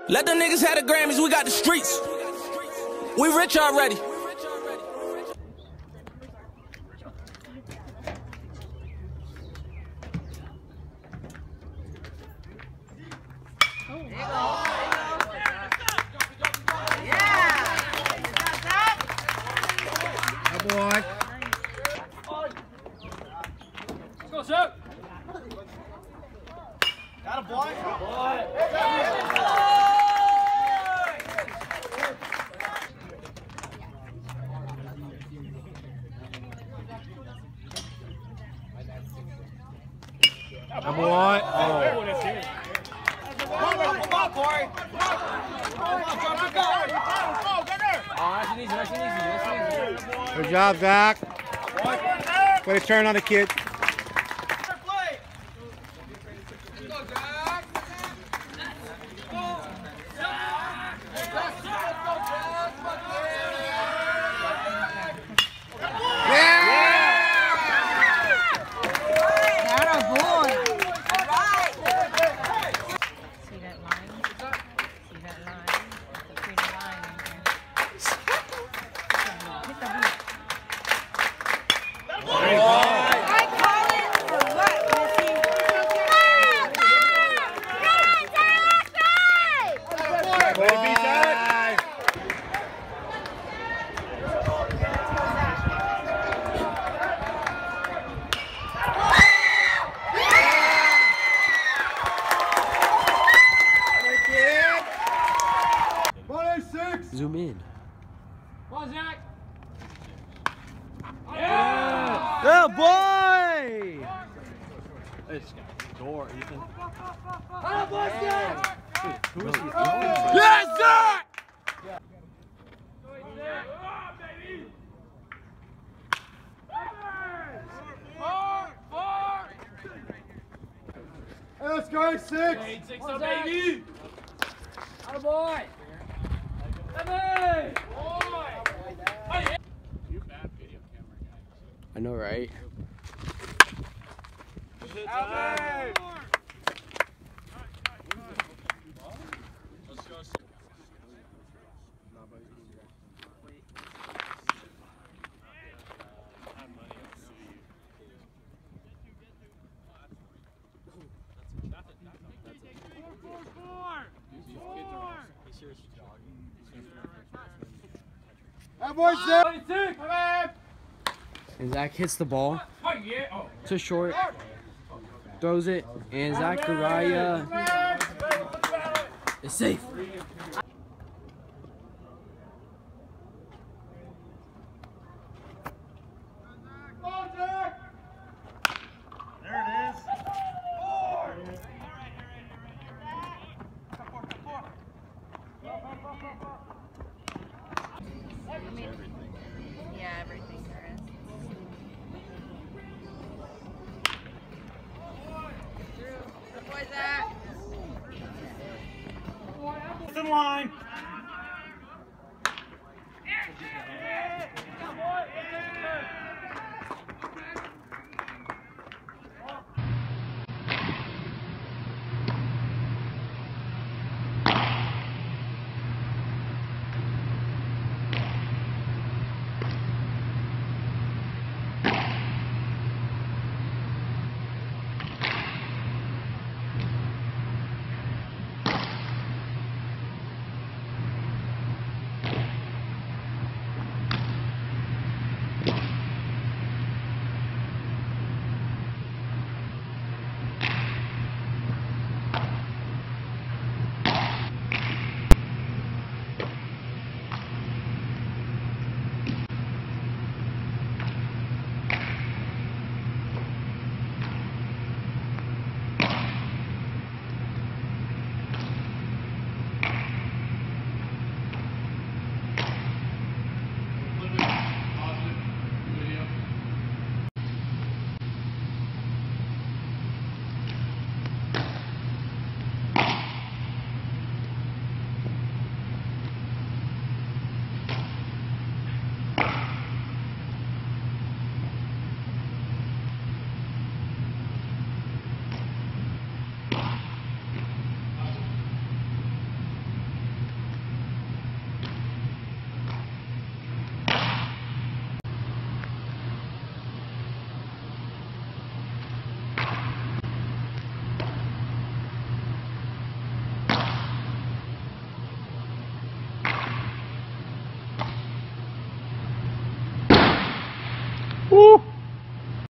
Let them niggas have the Grammys, we got the streets. We rich already. Boy. Let's go, sir. Got a boy. Come on. Oh. Come on, Corey. Nice and easy, nice and easy. Good job, Zach. Way to turn on the kid. Zoom in. Come on, Zach. Yeah! Yeah, boy! It's door, Ethan. Yes, Zach! Let's go, 6. 6 up, baby. Atta boy. Hey, boy. You bad video camera guy. I know, right? That boy's there. And Zach hits the ball. To short. Throws it. And Zachariah is safe. Yeah, everything there is. Through. Good boy, Zach. In line. Woo!